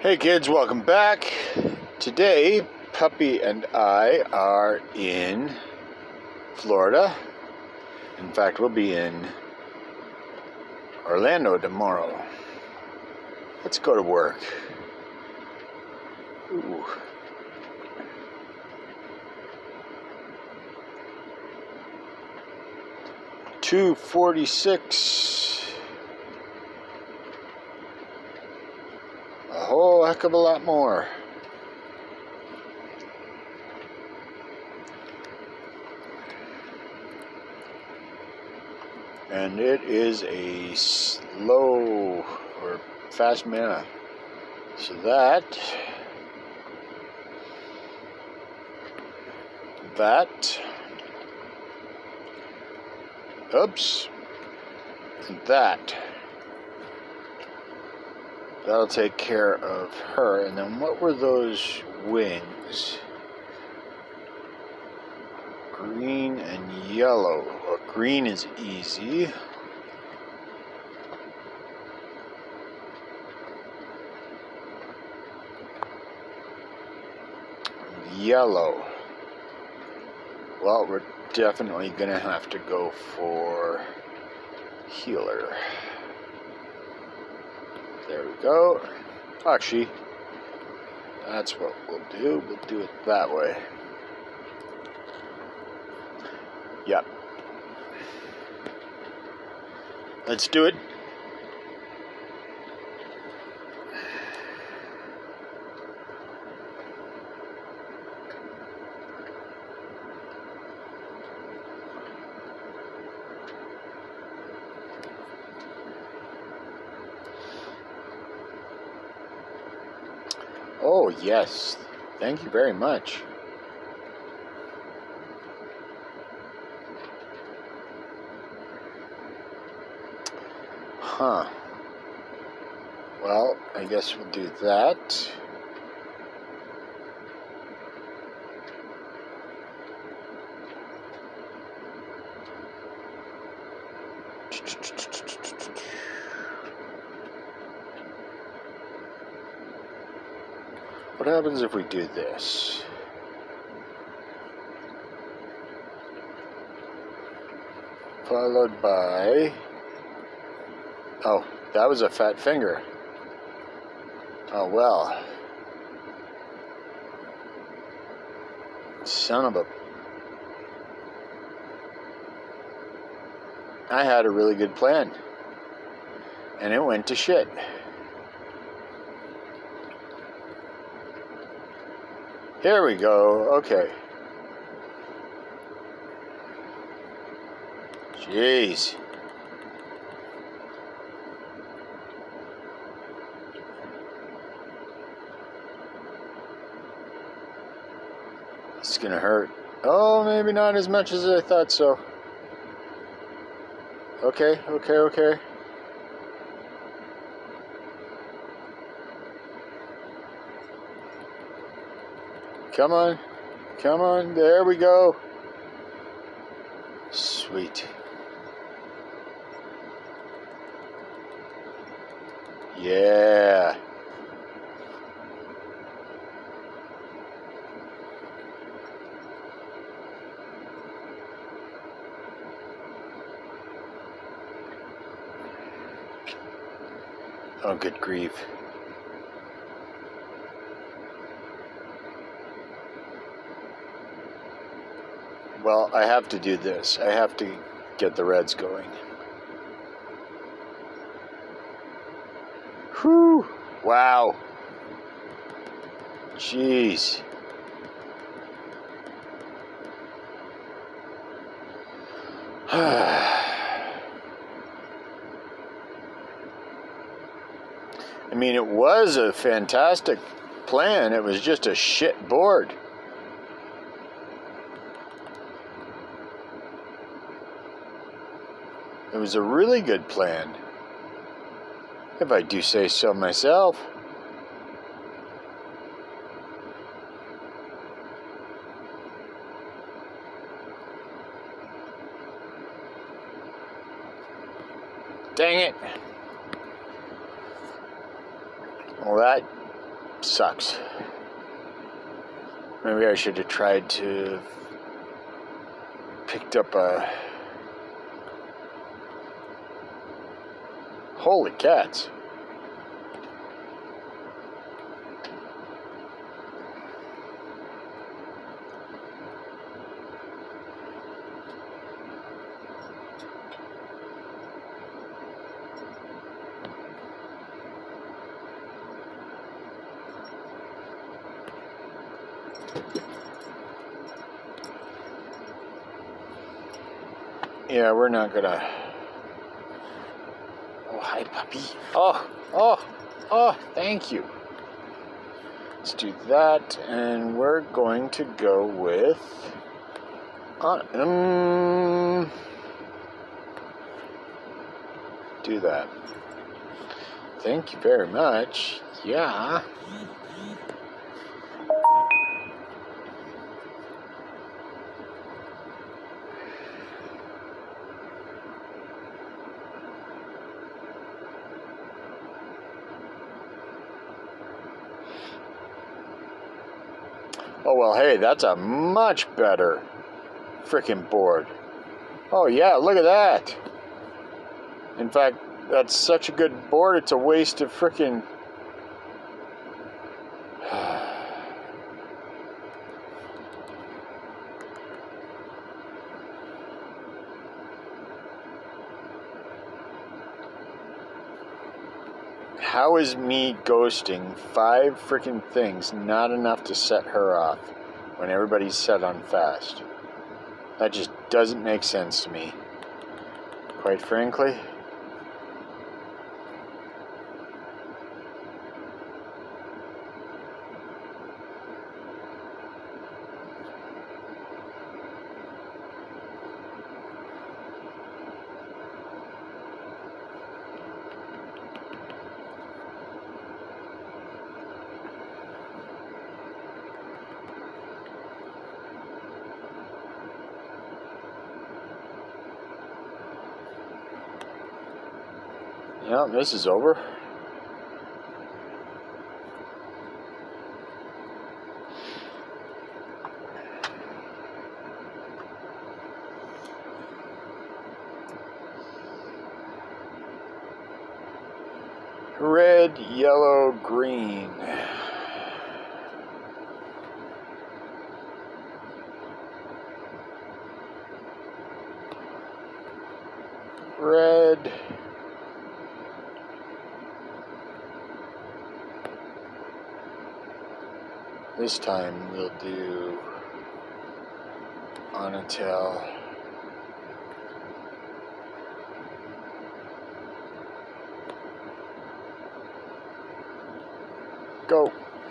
Hey kids, welcome back. Today, Puppy and I are in Florida. In fact, we'll be in Orlando tomorrow. Let's go to work. Ooh. $246. A whole heck of a lot more. And it is a slow or fast mana. So that, oops, and that'll take care of her. And then what were those wings? Green and yellow. Well, green is easy. Yellow. Well, we're definitely gonna have to go for healer. There we go. Actually, that's what we'll do. We'll do it that way. Yep. Let's do it. Oh, yes. Thank you very much. Huh. Well, I guess we'll do that. What happens if we do this? Followed by... Oh, that was a fat finger. Oh, well. Son of a... I had a really good plan. And it went to shit. Here we go. Okay. Jeez. It's gonna hurt. Oh, maybe not as much as I thought so. Okay. Come on, there we go. Sweet. Yeah. Oh, good grief. Well, I have to do this. I have to get the reds going. Whew. Wow. Jeez. I mean, it was a fantastic plan. It was just a shit board. It was a really good plan, if I do say so myself. Dang it. Well, that Sucks. Maybe I should have tried to picked up a... Holy cats. Yeah, we're not gonna... Oh, hi, puppy. Oh, thank you. Let's do that, and we're going to go with... do that. Thank you very much. Yeah. Oh, well, hey, that's a much better freaking board. Oh, yeah, look at that. In fact, that's such a good board, it's a waste of freaking... How is me ghosting 5 freaking things not enough to set her off when everybody's set on fast? That just doesn't make sense to me, quite frankly. Yeah, this is over. Red, yellow, green. Red. This time we'll do Onatel. Go.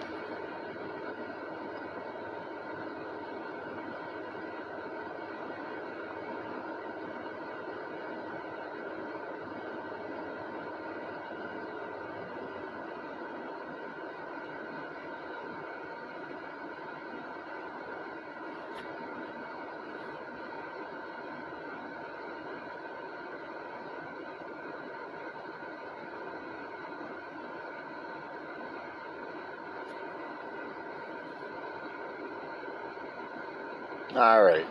All right.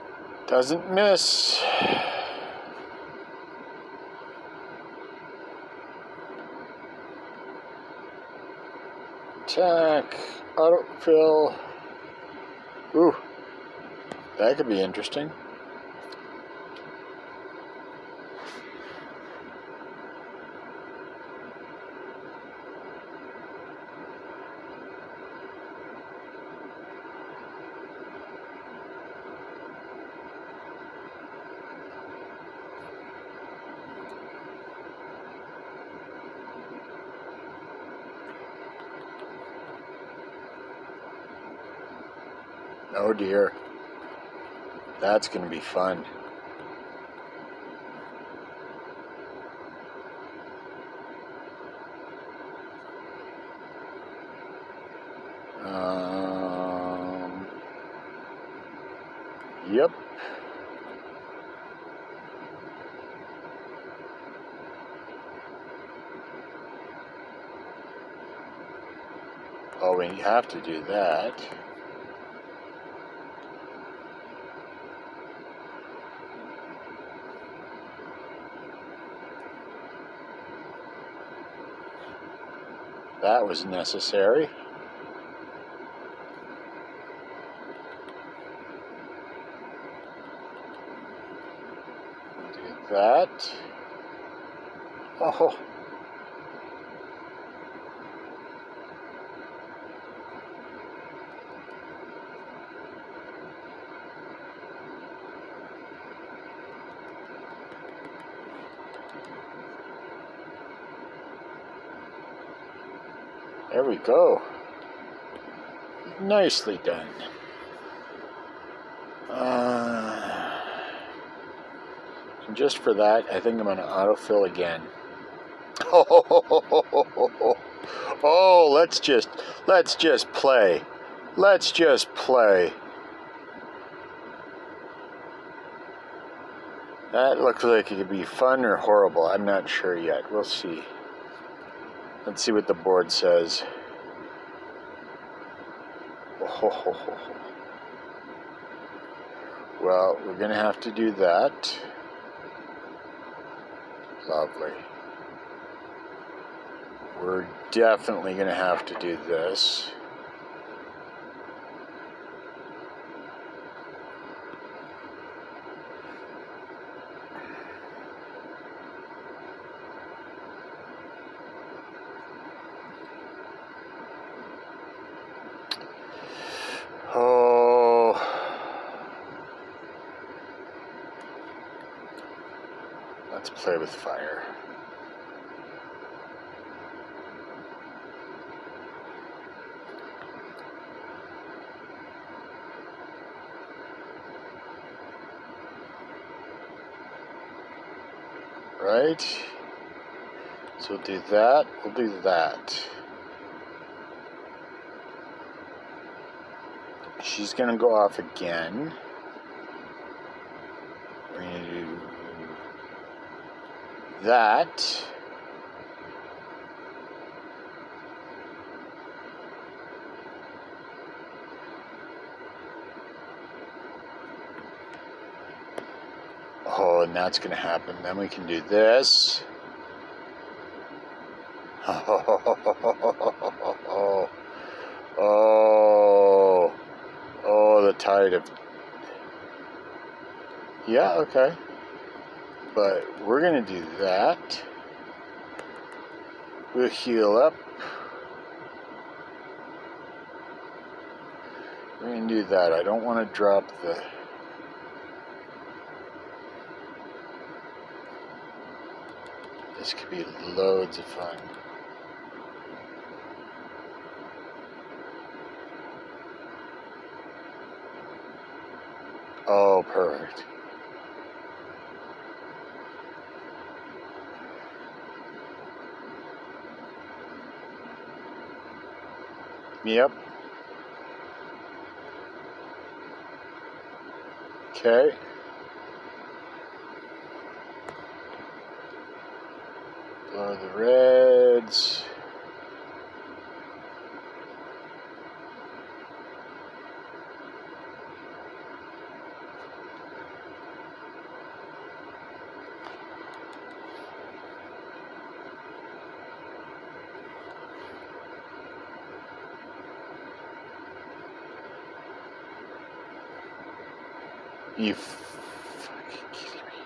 Doesn't miss. attack, autofill. Ooh, that could be interesting. Oh dear. That's going to be fun. Yep. Oh, we have to do that. That was necessary. Do that. Oh. There we go. Nicely done. And just for that, I think I'm going to autofill again. Oh, let's just play. Let's just play. That looks like it could be fun or horrible. I'm not sure yet. We'll see. Let's see what the board says. Well, we're going to have to do that. Lovely. We're definitely going to have to do this. Oh. Let's play with fire. Right? So we'll do that, we'll do that. She's gonna go off again. We're gonna do that. Oh, and that's gonna happen. Then we can do this. Oh, the tide of... Yeah, okay. But we're going to do that. We'll heal up. We're going to do that. I don't want to drop the... This could be loads of fun. Oh, perfect. Yep. Okay. Blow the reds. You fucking kidding me?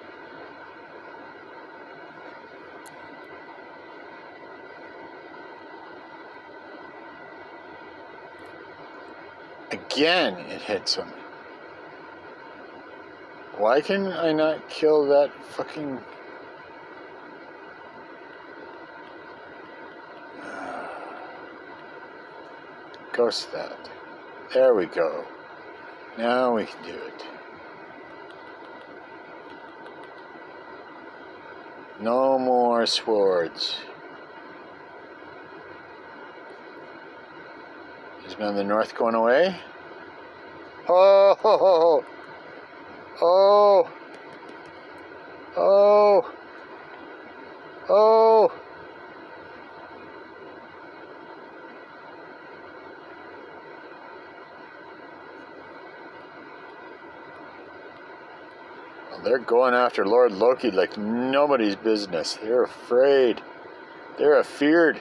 Again, it hits him. Why can I not kill that fucking... Ghost that. There we go. Now we can do it. No more swords. Is man in the north going away? Oh! Oh! Oh! Oh! Oh! They're going after Lord Loki like nobody's business. They're afraid. They're afeared.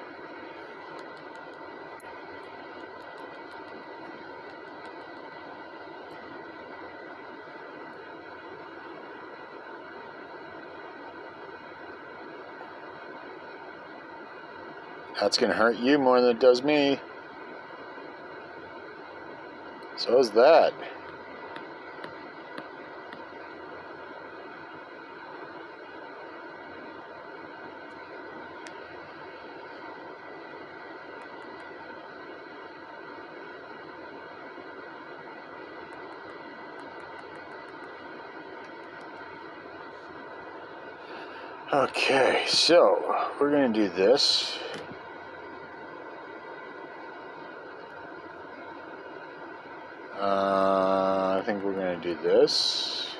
That's going to hurt you more than it does me. So is that. Okay, so we're going to do this. I think we're going to do this.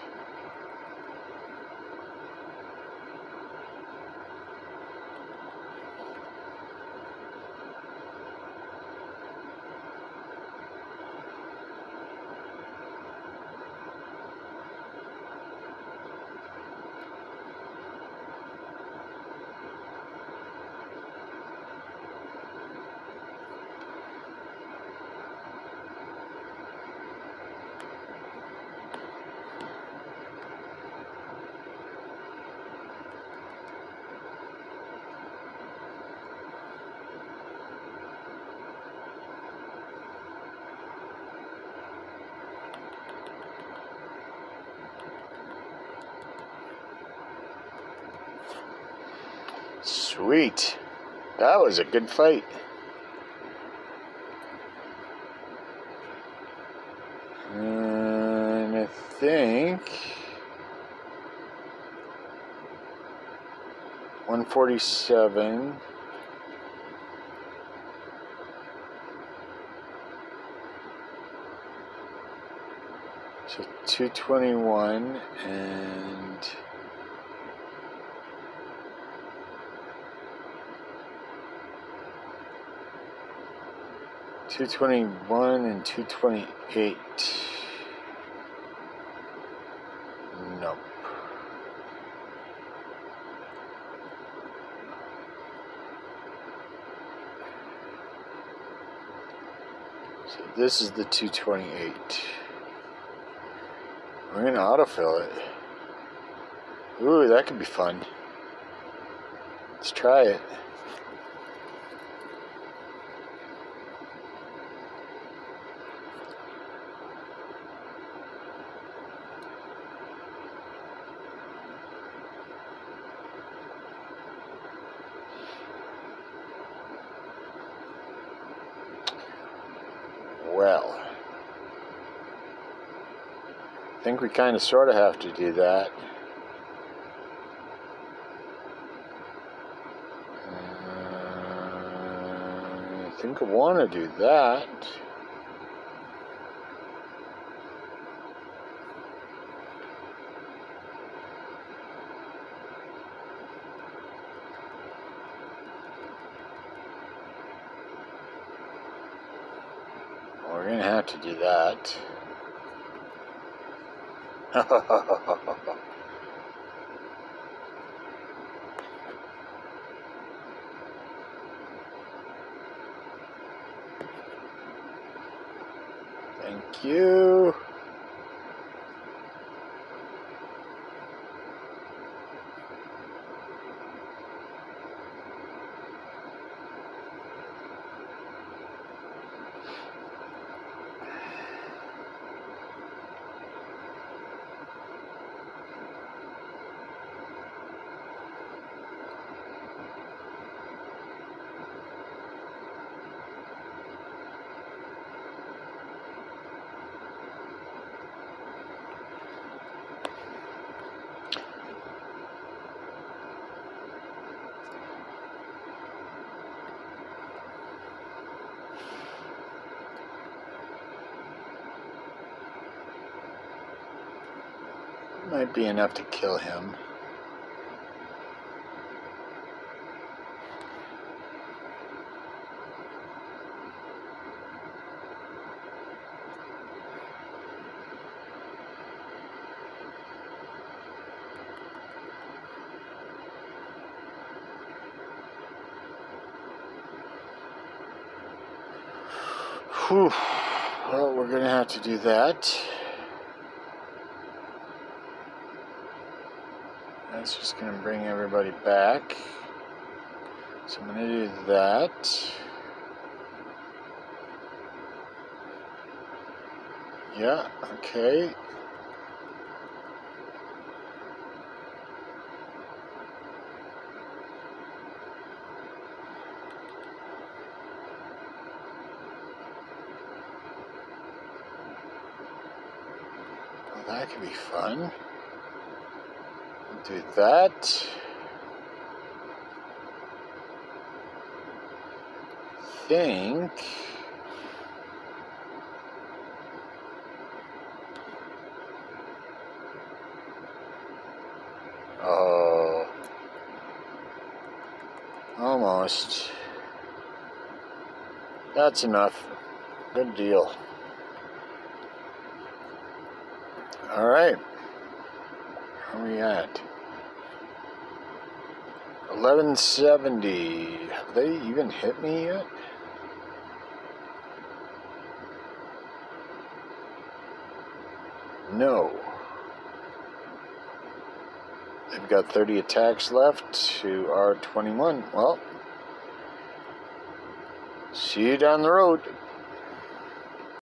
Sweet. That was a good fight. And I think 147. So 221 and 221 and 228. Nope. So this is the 228. We're gonna autofill it. Ooh, that could be fun. Let's try it. Well, I think we kind of sort of have to do that. I think I want to do that. We're going to have to do that. Thank you. Might be enough to kill him. Whew. Well, we're going to have to do that. That's just going to bring everybody back. So I'm going to do that. Yeah, okay. Well, that could be fun. Do that. Think. Oh. Almost. That's enough. Good deal. Alright. Where are we at? 1170. Have they even hit me yet? No. They've got 30 attacks left to our 21. Well, see you down the road.